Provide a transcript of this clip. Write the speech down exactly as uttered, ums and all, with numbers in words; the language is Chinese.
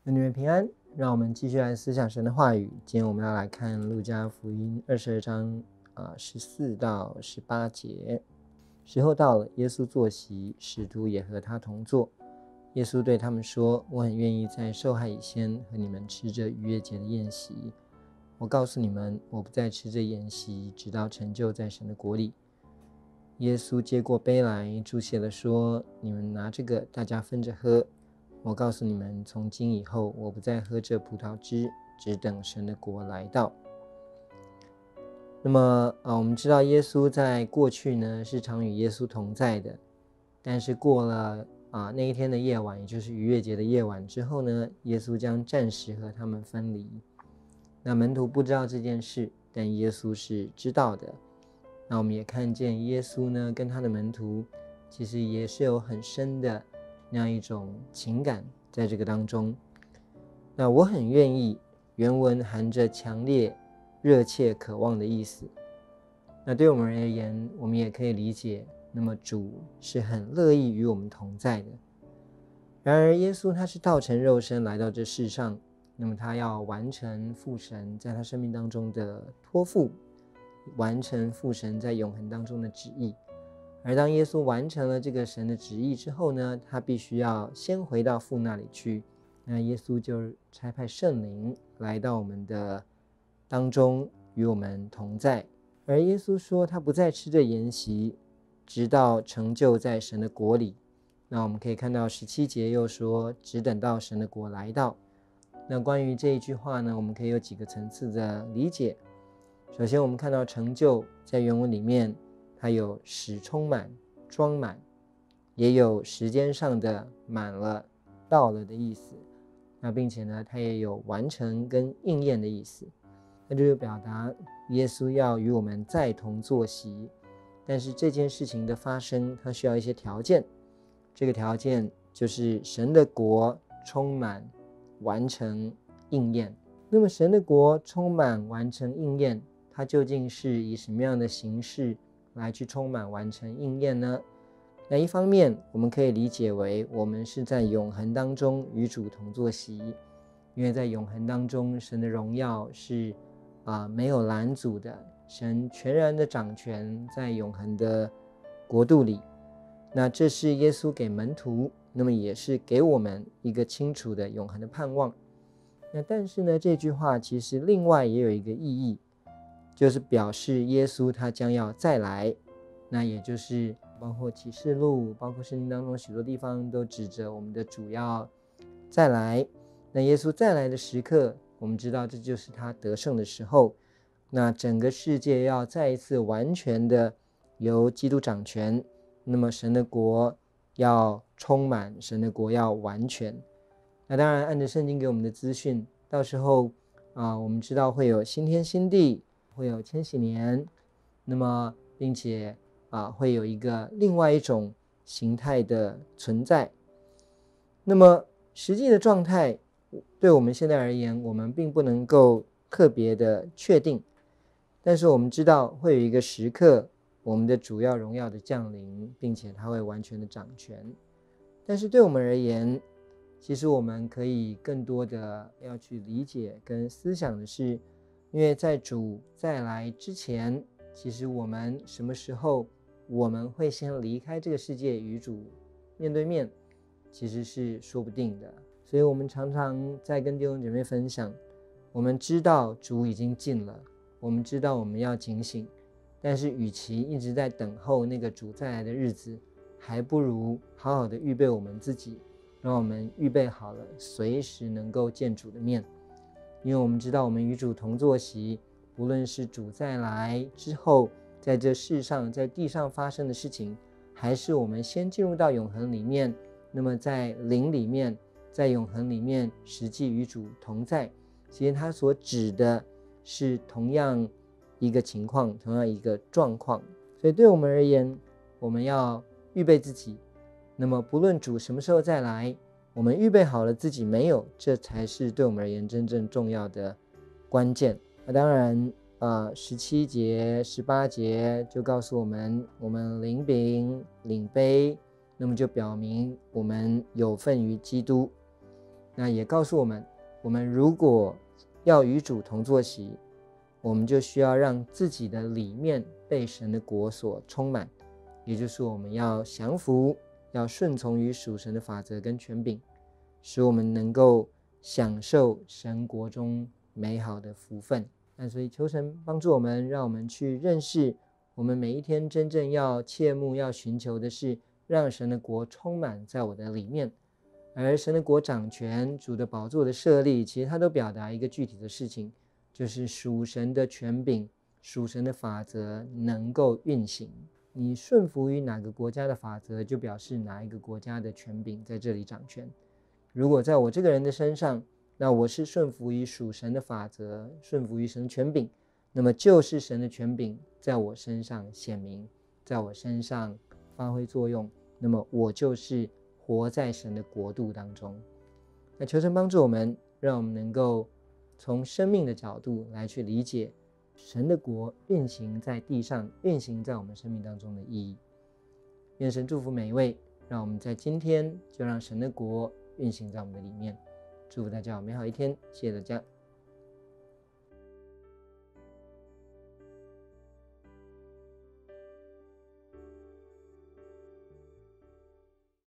愿你们平安。让我们继续来思想神的话语。今天我们要来看路加福音二十二章啊十四到十八节。时候到了，耶稣坐席，使徒也和他同坐。耶稣对他们说：“我很愿意在受害以先和你们吃这逾越节的宴席。我告诉你们，我不再吃这宴席，直到成就在神的国里。”耶稣接过杯来，祝谢了说：“你们拿这个，大家分着喝。我告诉你们，从今以后，我不再喝这葡萄汁，只等神的国来到。”那么，呃，我们知道耶稣在过去呢是常与耶稣同在的，但是过了啊那一天的夜晚，也就是逾越节的夜晚之后呢，耶稣将暂时和他们分离。那门徒不知道这件事，但耶稣是知道的。那我们也看见耶稣呢跟他的门徒其实也是有很深的那样一种情感在这个当中。那我很愿意，原文含着强烈、热切、渴望的意思。那对我们而言，我们也可以理解，那么主是很乐意与我们同在的。然而耶稣他是道成肉身来到这世上，那么他要完成父神在他生命当中的托付，完成父神在永恒当中的旨意。而当耶稣完成了这个神的旨意之后呢，他必须要先回到父那里去。那耶稣就差派圣灵来到我们的当中，与我们同在。而耶稣说他不再吃这筵席，直到成就在神的国里。那我们可以看到十七节又说，只等到神的国来到。那关于这一句话呢，我们可以有几个层次的理解。首先我们看到成就在原文里面，它有使充满、装满，也有时间上的满了、到了的意思。那并且呢，它也有完成跟应验的意思。那就是表达耶稣要与我们再同坐席，但是这件事情的发生，它需要一些条件。这个条件就是神的国充满、完成、应验。那么神的国充满、完成、应验，它究竟是以什么样的形式来去充满、完成、应验呢？那一方面我们可以理解为，我们是在永恒当中与主同坐席，因为在永恒当中，神的荣耀是、呃、没有拦阻的，神全然的掌权在永恒的国度里。那这是耶稣给门徒，那么也是给我们一个清楚的永恒的盼望。那但是呢，这句话其实另外也有一个意义，就是表示耶稣他将要再来。那也就是包括启示录，包括圣经当中许多地方都指着我们的主要再来。那耶稣再来的时刻，我们知道这就是他得胜的时候。那整个世界要再一次完全的由基督掌权，那么神的国要充满，神的国要完全。那当然按照圣经给我们的资讯，到时候、啊、我们知道会有新天新地，会有千禧年，那么并且啊，会有一个另外一种形态的存在。那么实际的状态对我们现在而言，我们并不能够特别的确定，但是我们知道会有一个时刻，我们的主要荣耀的降临，并且他会完全的掌权。但是对我们而言，其实我们可以更多的要去理解跟思想的是，因为在主再来之前，其实我们什么时候我们会先离开这个世界与主面对面，其实是说不定的。所以我们常常在跟弟兄姐妹分享，我们知道主已经近了，我们知道我们要警醒，但是与其一直在等候那个主再来的日子，还不如好好的预备我们自己，让我们预备好了随时能够见主的面。因为我们知道我们与主同坐席，无论是主再来之后在这世上在地上发生的事情，还是我们先进入到永恒里面，那么在灵里面，在永恒里面实际与主同在，其实它所指的是同样一个情况，同样一个状况。所以对我们而言，我们要预备自己，那么不论主什么时候再来，我们预备好了自己没有，这才是对我们而言真正重要的关键。那当然呃，十七节十八节就告诉我们，我们领饼领杯，那么就表明我们有份于基督。 那也告诉我们，我们如果要与主同坐席，我们就需要让自己的里面被神的国所充满，也就是我们要降服，要顺从于属神的法则跟权柄，使我们能够享受神国中美好的福分。那所以求神帮助我们，让我们去认识，我们每一天真正要切慕要寻求的是让神的国充满在我的里面。而神的国掌权，主的宝座的设立，其实它都表达一个具体的事情，就是属神的权柄，属神的法则能够运行。你顺服于哪个国家的法则，就表示哪一个国家的权柄在这里掌权。如果在我这个人的身上，那我是顺服于属神的法则，顺服于神的权柄，那么就是神的权柄在我身上显明，在我身上发挥作用，那么我就是活在神的国度当中。那求神帮助我们，让我们能够从生命的角度来去理解神的国运行在地上，运行在我们生命当中的意义。愿神祝福每一位，让我们在今天就让神的国运行在我们的里面。祝福大家有美好一天，谢谢大家。